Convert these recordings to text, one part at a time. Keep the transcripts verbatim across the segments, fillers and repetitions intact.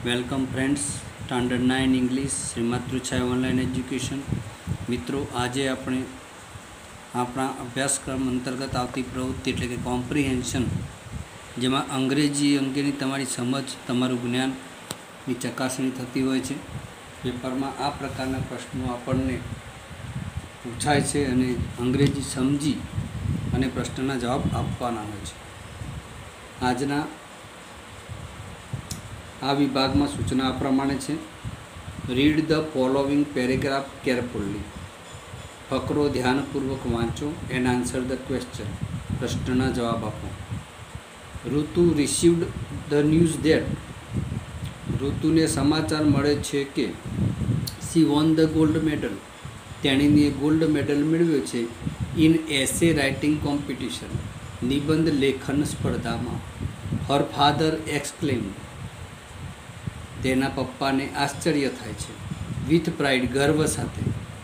Welcome friends, standard nine English Shri Matruchhaya online education. મિત્રો, આજે આપણે આપણા અભ્યાસક્રમ અંતર્ગત આવતી પ્રવૃત્તિ એટલે કે કોમ્પ્રિહેન્શન, જેમાં અંગ્રેજી અંગેની તમારી સમજ, તમારું જ્ઞાનની ચકાસણી થતી હોય છે. પેપરમાં આ પ્રકારના પ્રશ્નો આપણને પૂછાય છે અને અંગ્રેજી સમજી અને પ્રશ્નના જવાબ આપવાના હોય છે. આજના આ વિભાગમાં સૂચના આ પ્રમાણે છે: read the following paragraph carefully. ફકરો ધ્યાનપૂર્વક વાંચો એન્ડ આન્સર ધ ક્વેશ્ચન. પ્રશ્નના જવાબ આપો. Ritu received the news that. ઋતુને સમાચાર મળે છે કે she won the gold medal. તેણીને ગોલ્ડ મેડલ મેળવ્યો છે ઇન એસે રાઇટિંગ કોમ્પિટિશન. નિબંધ લેખન સ્પર્ધામાં. Her father exclaimed. તેના પપ્પાને આશ્ચર્ય થાય છે. વિથ પ્રાઇડ, ગર્વ સાથે.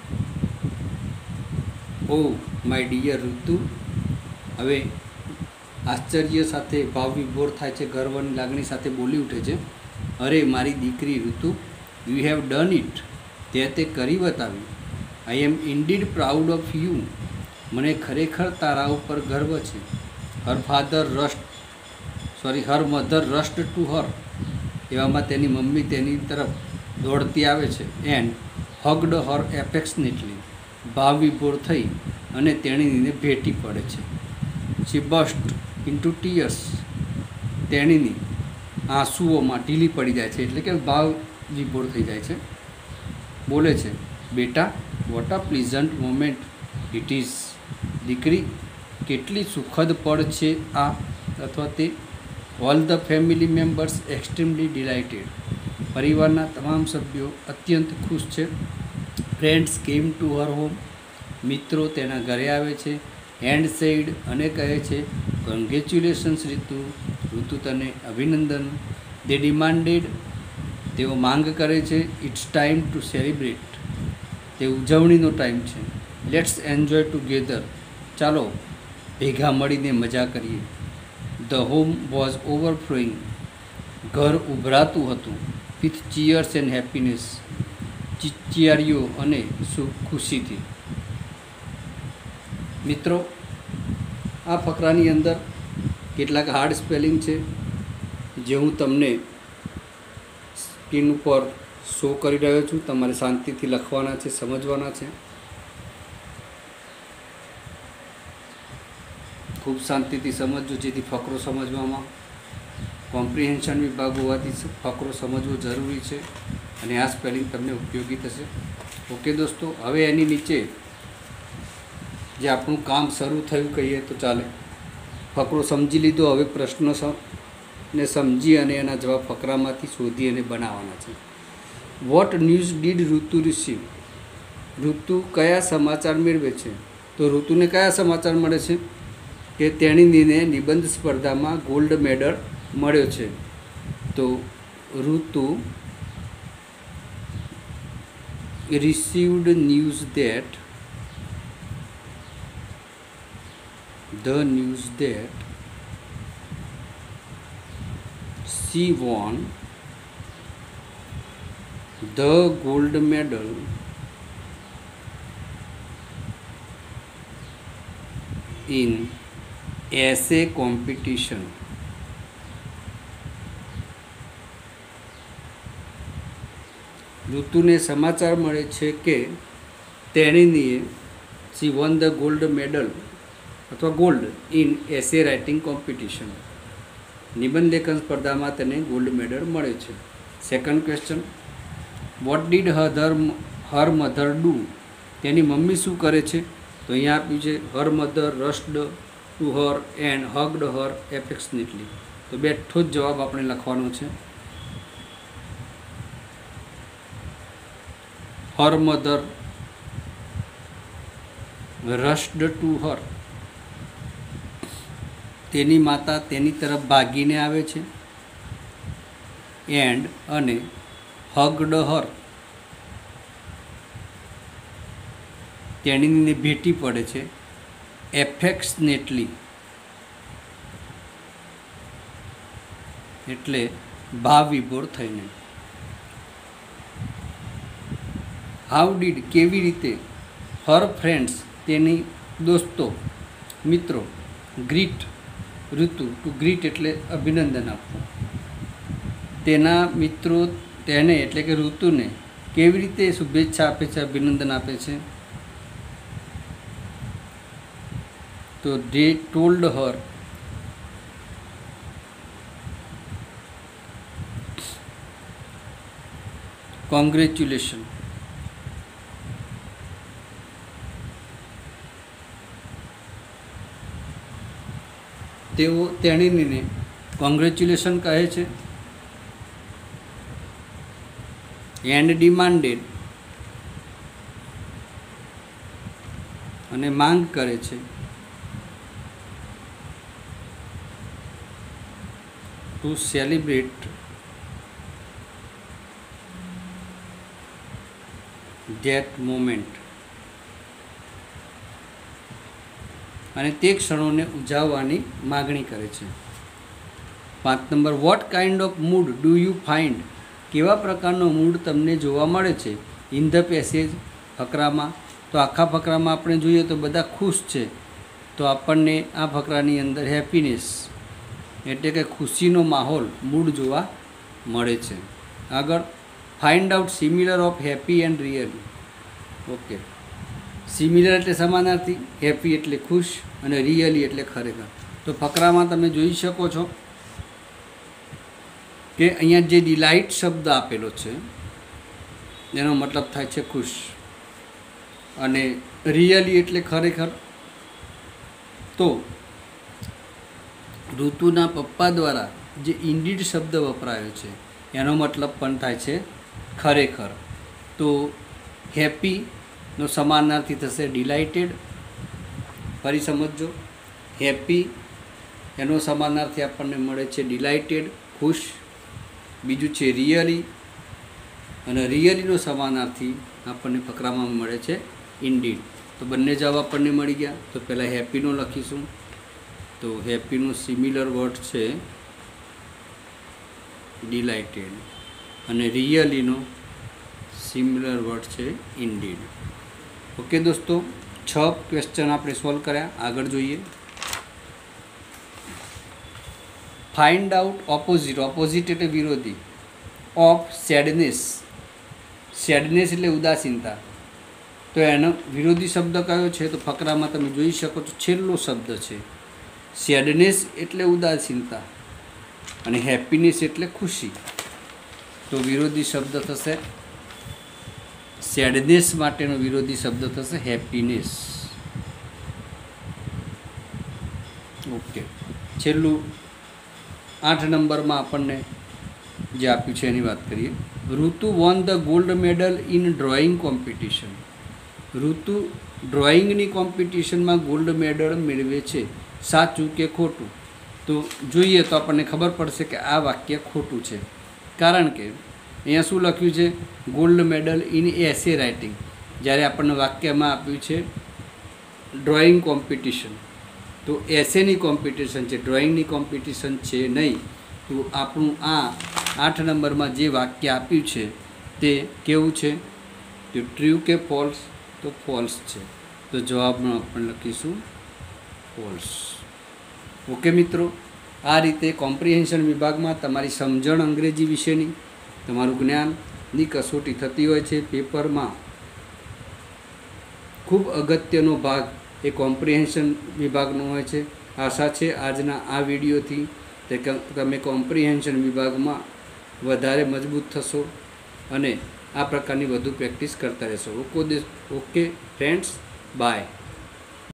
ઓ માય ડિયર ઋતુ. હવે આશ્ચર્ય સાથે ભાવ વિભોર થાય છે, ગર્વની લાગણી સાથે બોલી ઉઠે છે, અરે મારી દીકરી ઋતુ, યુ હેવ ડન ઇટ. તે તે કરી બતાવ્યું. I am indeed proud of you. મને ખરેખર તારા ઉપર ગર્વ છે. Her father rushed sorry her mother rushed to her. એવામાં તેની મમ્મી તેની તરફ દોડતી આવે છે. And hugged her affectionately. ભાવ વિભોર થઈ અને તેણીને ભેટી પડે છે. She burst into tears. તેણીની આંસુઓમાં ઢીલી પડી જાય છે, એટલે કે ભાવ વિભોર થઈ જાય છે. બોલે છે, બેટા, what a pleasant moment it is. દીકરી, કેટલી સુખદ પળ છે આ અથવા તે. All the family members extremely delighted. પરિવારના તમામ સભ્યો અત્યંત ખુશ છે. Friends came to her home. મિત્રો તેના ઘરે આવે છે. એન્ડ સેઇડ, અને કહે છે, કોંગ્રેચ્યુલેશન્સ ઋતુ. ઋતુ તને અભિનંદન. They demanded. તેઓ માંગ કરે છે. It's time to celebrate. તે ઉજવણીનો ટાઈમ છે. Let's enjoy together. ચાલો ભેગા મળીને મજા કરીએ. The home was overflowing. ઘર ઉભરાતું હતું. With cheers and happiness. ચિચિયારીઓ અને સુખ ખુશીથી. મિત્રો, આ ફકરાની અંદર કેટલાક હાર્ડ સ્પેલિંગ છે જે હું તમને સ્ક્રીન ઉપર શો કરી રહ્યો છું. તમારે શાંતિથી લખવાના છે, સમજવાના છે. ખૂબ શાંતિથી સમજજો, જેથી ફકરો સમજવામાં, કોમ્પ્રિહેન્શન વિભાગ હોવાથી ફકરો સમજવો જરૂરી છે અને આ સ્પેલિંગ તમને ઉપયોગી થશે. ઓકે દોસ્તો, હવે એની નીચે જે આપણું કામ શરૂ થયું કહીએ તો ચાલે. ફકરો સમજી લીધો, હવે પ્રશ્નો ને સમજી અને એના જવાબ ફકરામાંથી શોધી અને બનાવવાના છે. What news did Ritu receive. Ritu કયા સમાચાર મેળવે છે? તો ઋતુને કયા સમાચાર મળે છે કે તેણીને નિબંધ સ્પર્ધામાં ગોલ્ડ મેડલ મળ્યો છે. તો Ritu received news that the news that she won the gold medal in essay competition. ઋતુને સમાચાર મળે છે કે તેણીએ she won the gold medal અથવા gold in essay writing competition. નિબંધ લેખન સ્પર્ધામાં તેને ગોલ્ડ મેડલ મળે છે. Second question, what did her her mother do. તેની મમ્મી શું કરે છે? તો અહીંયા આપ્યું છે her mother rushed to her and hugged her affectionately. તો બેઠો જ જવાબ આપણે લખવાનો છે. Her mother rushed to her. તેની માતા તેની તરફ ભાગીને આવે છે. એન્ડ અને હગ્ડ હર. તેણીને ભેટી પડે છે. એફેક્શનેટલી એટલે ભાવ વિભોર થઈને. હાઉ ડીડ કેવી રીતે, હર ફ્રેન્ડ્સ તેની દોસ્તો મિત્રો, ગ્રીટ ઋતુ ટુ ગ્રીટ એટલે અભિનંદન આપવું, તેના મિત્રો તેને એટલે કે ઋતુને કેવી રીતે શુભેચ્છા આપે છે, અભિનંદન આપે છે, તો ધે ટોલ્ડ હર કોંગ્રેચ્યુલેશન. તેઓ તેણીને કોંગ્રેચ્યુલેશન કહે છે. એન્ડ ડિમાન્ડેડ અને માંગ કરે છે, ટુ સેલિબ્રેટ ધેટ મોમેન્ટ અને તે ક્ષણોને ઉજવવાની માગણી કરે છે. પાંચ number, what kind of mood do you find, કેવા પ્રકારનો મૂડ તમને જોવા મળે છે ઇન ધ પેસેજ, ફકરામાં. તો આખા ફકરામાં આપણે જોઈએ તો બધા ખુશ છે, તો આપણને આ ફકરાની અંદર હેપીનેસ એટલે કે ખુશીનો માહોલ મૂડ જોવા મળે છે. આગળ, find out similar of happy and really. Okay, similar એટલે સમાનાર્થી, હેપી એટલે ખુશ અને રિયલી એટલે ખરેખર. તો ફકરામાં તમે જોઈ શકો છો કે અહીંયા જે ડિલાઇટ શબ્દ આપેલો છે એનો મતલબ થાય છે ખુશ, અને રિયલી એટલે ખરેખર. તો ઋતુના પપ્પા દ્વારા જે ઇન્ડીડ શબ્દ વપરાયો છે એનો મતલબ પણ થાય છે ખરેખર. તો હેપીનો સમાનાર્થી થશે ડિલાઇટેડ. ફરી સમજો, હેપી એનો સમાનાર્થી આપણને મળે છે ડિલાઇટેડ, ખુશ. બીજું છે રિયલી, અને રિયલીનો સમાનાર્થી આપણને ફકરામાં મળે છે ઇન્ડીડ. તો બંને જવાબ આપણને મળી ગયા. તો પહેલાં હેપીનો લખીશું. તો હેપીનો સિમિલર વર્ડ છે ડિલાઇટેડ અને રિયલીનો સિમિલર વર્ડ છે ઇન્ડીડ. ઓકે દોસ્તો, છ ક્વેશ્ચન આપણે સોલ્વ કર્યા. આગળ જોઈએ. ફાઇન્ડ આઉટ ઓપોઝિટ, ઓપોઝિટ એટલે વિરોધી, ઓફ સેડનેસ, સેડનેસ એટલે ઉદાસીનતા. તો એનો વિરોધી શબ્દ કયો છે? તો ફકરામાં તમે જોઈ શકો છો છેલ્લો શબ્દ છે. સેડનેસ એટલે ઉદાસીનતા અને હેપીનેસ એટલે ખુશી. તો વિરોધી શબ્દ થશે, સેડનેસ માટેનો વિરોધી શબ્દ થશે હેપીનેસ. ઓકે, છેલ્લું આઠ નંબરમાં આપણને જે આપ્યું છે એની વાત કરીએ. Ritu won the gold medal in drawing competition. Ritu ડ્રોઈંગની કોમ્પિટિશનમાં ગોલ્ડ મેડલ મેળવે છે, સાચું કે ખોટું? તો જોઈએ તો આપણને ખબર પડશે કે આ વાક્ય ખોટું છે. કારણ કે અહીંયા શું લખ્યું છે? Gold medal in essay writing. જ્યારે આપણને વાક્યમાં આપ્યું છે ડ્રોઈંગ કોમ્પિટિશન, તો એસેની કોમ્પિટિશન છે, ડ્રોઈંગની કોમ્પિટિશન છે નહીં. તો આપણું આ આઠ નંબરમાં જે વાક્ય આપ્યું છે તે કેવું છે? તો ટ્રુ કે ફોલ્સ? તો ફોલ્સ છે. તો જવાબમાં આપણે લખીશું ફોલ્સ. ઓકે મિત્રો, આ રીતે કોમ્પ્રિહેન્શન વિભાગમાં તમારી સમજણ અંગ્રેજી વિશેની, તમારું જ્ઞાનની કસોટી થતી હોય છે. પેપરમાં ખૂબ અગત્યનો ભાગ એ કોમ્પ્રિહેન્શન વિભાગનો હોય છે. આશા છે આજના આ વિડીયોથી તે તમે કોમ્પ્રિહેન્શન વિભાગમાં વધારે મજબૂત થશો અને આ પ્રકારની વધુ પ્રેક્ટિસ કરતા રહેશો. Okay okay friends, by.